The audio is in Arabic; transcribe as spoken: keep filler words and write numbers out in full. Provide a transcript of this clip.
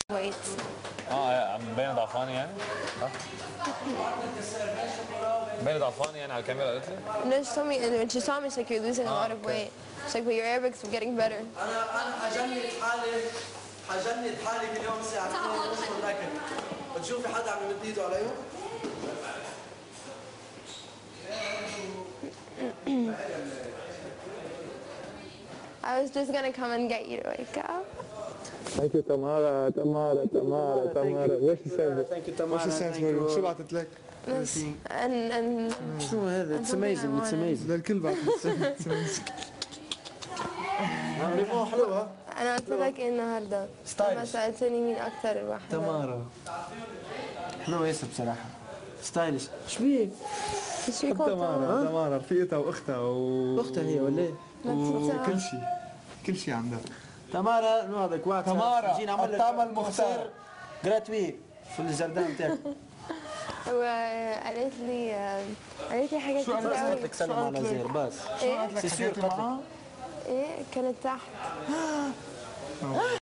weight. اه مبينه ضعفانه يعني؟ ها؟ مبينه ضعفانه يعني على الكاميرا قالت لي؟ No, she told me, and when she saw me, she's like, you're losing a lot of okay. weight. She's like, but your Arabics are getting better. انا انا حجند حالي حجند حالي كل يوم الساعه اثنين ونص بذاكر. بتشوفي حدا عم يمد ايده علي؟ I was just gonna come and get you to wake up. Thank you Tamara, Tamara, Tamara, Tamara. What's the service? Thank you Tamara. What's the service? شو بعثت لك؟ This, and and شو هذا؟ It's amazing, it's amazing. للكل بعثت. ريمو حلوة. أنا قلت لك إيه النهاردة؟ لما سألتني مين أكتر واحدة. تمارا. حلوة ياسر بصراحة. ستايلش. شو بيه؟ شو يكون تمارا، تمارا رفيقتها وأختها و أختها هي ولا إيه؟ وكل شيء كل شيء عندها. تمارا نوعدك واتساب. تمارا جينا نعمل لك الطعم المختار. جراتوي في الجردان تاعك. وقالت لي قالت لي حاجات كتير قوي. قالت لك سلم على زير بس. إيه؟ سيسير قالت لك. إيه كانت تحت.